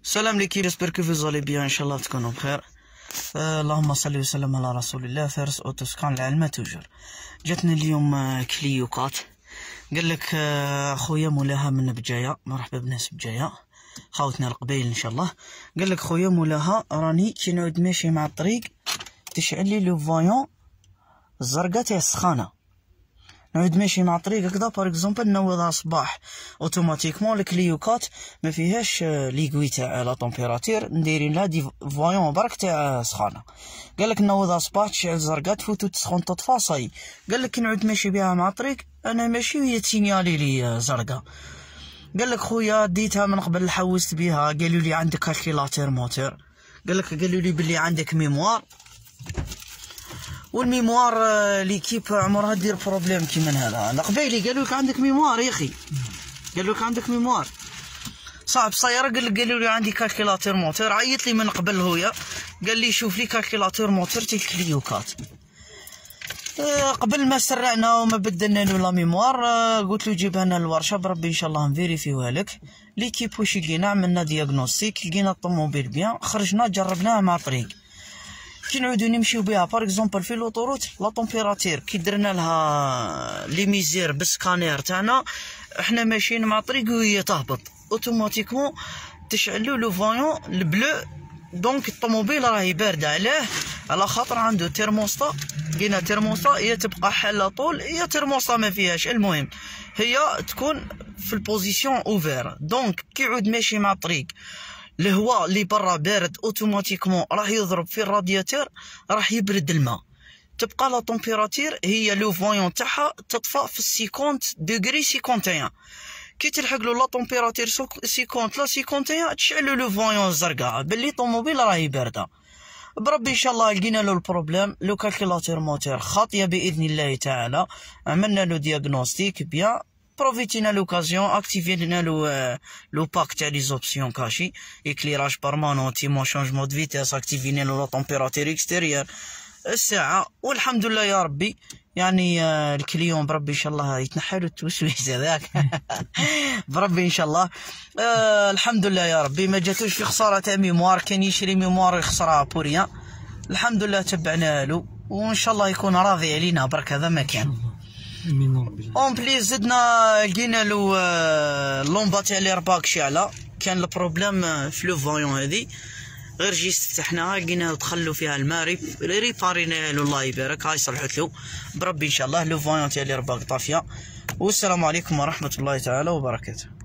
سلام ليكي، جيسبر كو فوز allez bien ان شاء الله تكونوا بخير. اللهم صل وسلم على رسول الله. فارس اوتوسكان العلمة توجر. جاتني اليوم كليوكات، قال لك خويا مولاها من بجايه، مرحبا بناس بجايه، خاوتنا القبيل ان شاء الله. قال لك خويا مولاها راني كي نعود ماشي مع الطريق تشعل لي لو فايون الزرقاء تاع السخانه، نعود ماشي مع الطريق هكذا باغ اكزومبل نوضها صباح اوتوماتيكمون الكليوكات ما فيهاش ليكوي تاع لا طومبيراتير، نديرين لها دي فايون برك تاع سخانه. قال لك نوضها صباح تشعل زرقاء تفوت تسخن تطفى صاي. قال لك كي نعود ماشي بها مع الطريق انا ماشي وهي تسينيالي لي زرقاء. قال لك خويا ديتها من قبل حوست بها، قالوا لي عندك كالكيلاتور موتور، قالوا لي بلي عندك ميموار، والميموار ليكيب عمرها دير بروبليم كيما هذا. انا قبيلي قالوا لك عندك ميموار يا اخي، قالوا لك عندك ميموار صاحب السياره. قالوا لي عندي كالكيلاتور موتور. عيط لي من قبل هويا قال لي شوف لي كالكيلاتور موتور تاع الكليوكات. قبل ما سرعنا وما بدلنا له لا ميموار قلت له جيبها لنا للورشه بربي ان شاء الله نفيريفيوها لك. ليكيب واش لقينا، عملنا دياغنوستيك، لقينا الطوموبيل بيان، خرجنا جربناها مع الطريق. كي نعودو نمشيو بها باغ اكزومبل في لوطوروت لا طومبيراتير كي درنا لها لي ميزير بالسكانير تاعنا احنا ماشيين مع الطريق وهي تهبط اوتوماتيكمون تشعلو لو فايون البلو. دونك الطوموبيل راهي بارده، علاه؟ على خاطر عنده تيرموستا. لقينا تيرموستا هي تبقى حاله طول، هي تيرموستا ما فيهاش، المهم هي تكون في البوزيسيون اوفير. دونك كي يعود ماشي مع الطريق الهواء اللي برا بارد اوتوماتيكمون راح يضرب في الرادياتور، راح يبرد الماء، تبقى لا طومبيراتير هي لو فايون تاعها تطفى في 50 دوغري 51. كي تلحق له لا طومبيراتير 50 لا 51 تشعل لو فايون الزرقاء باللي طوموبيل راهي بارده. بربي ان شاء الله لقينا له البروبليم، لو كالكيلاتور موتور خاطيه باذن الله تعالى. عملنا له دياغنوستيك بيان، بروفيتينا لوكازيون، اكتيفينا لو باك تاع لي زوبسيون كاشي، اكليراج بارمانون، تيمون شونجمون دو فيتاس، اكتيفينا لا طومبيراتير اكستيريور الساعه. والحمد لله يا ربي يعني الكليون بربي ان شاء الله يتنحى له التوسويس هذاك بربي ان شاء الله. الحمد لله يا ربي ما جاتوش في خساره تاع ميموار، كان يشري ميموار يخسرها بوريان. الحمد لله تبعنا له وان شاء الله يكون راضي علينا برك، هذا ما كان. اون بليز زدنا لقينا له اللومبا تاع ليرباك شاعله، كان البروبليم في لو فايون هذه، غير جي فتحناها لقيناها دخلوا فيها الماء، ريبارينا له الله يبارك، هاي صلحت له بربي ان شاء الله. لو فايون تاع ليرباك طافيه. والسلام عليكم ورحمه الله تعالى وبركاته.